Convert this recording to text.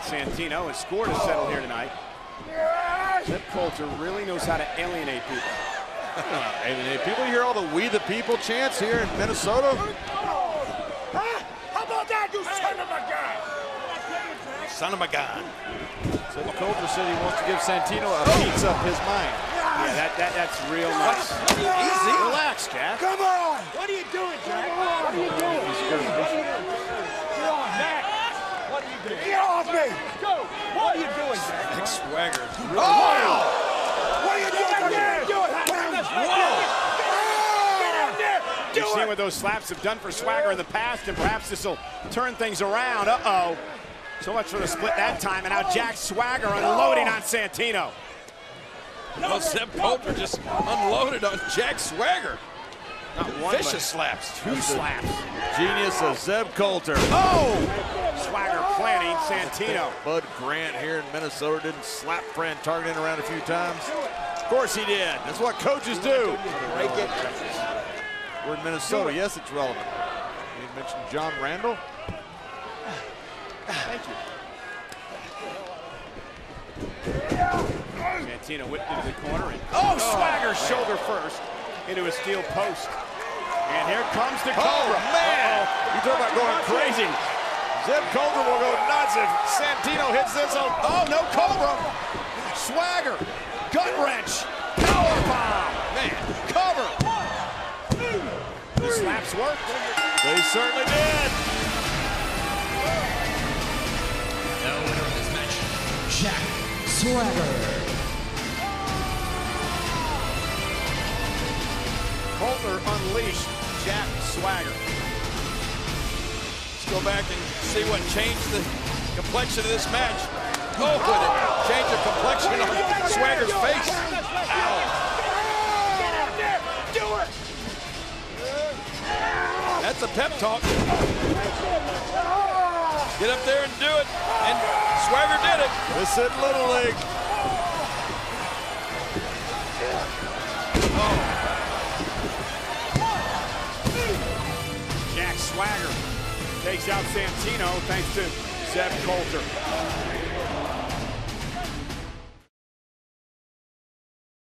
Santino. His score to settle here tonight. Zeb Colter really knows how to alienate people. Alienate people. You hear all the "We the People" chants here in Minnesota? How about that, you son of a gun? Son of a gun. Zeb Colter said he wants to give Santino a piece of his mind. Yeah, that's real nice. Easy. Relax, Jack. Come on! What are you doing, Jack? What are you doing? Get on, Jack! What are you doing? Get off me! Go! What are you doing, Jack? Big swagger. Oh! What are you doing? Get out there! Do it! Whoa! Get out there! You've seen what those slaps have done for Swagger in the past, and perhaps this will turn things around. Uh-oh. So much for the split that time, and now Jack Swagger unloading on Santino. Well, Zeb Colter just unloaded on Jack Swagger. Not one, vicious slaps. Two slaps. Genius of Zeb Colter. Oh! Swagger planting Santino. Bud Grant here in Minnesota didn't slap Fran Tarkenton around a few times. Of course he did. That's what coaches do. We're in Minnesota. Yes, it's relevant. You mentioned John Randall. Thank you. Santino whipped into the corner. And, Swagger shoulder first into a steel post. And here comes the Cobra. Oh, man. You talk about going crazy. Zeb Colter will go nuts if Santino hits this on. Oh, no Cobra. Swagger. Gut wrench. Power bomb. Man. Cover. The slaps worked. They certainly did. The winner of this match, Jack Swagger. Colter unleashed Jack Swagger. Let's go back and see what changed the complexion of this match. Oh, but it changed the complexion of Swagger's face. Ow. Get out there! Do it! That's a pep talk. Get up there and do it. And Swagger did it. This is Little League. Oh. Jack Swagger takes out Santino thanks to Zeb Colter.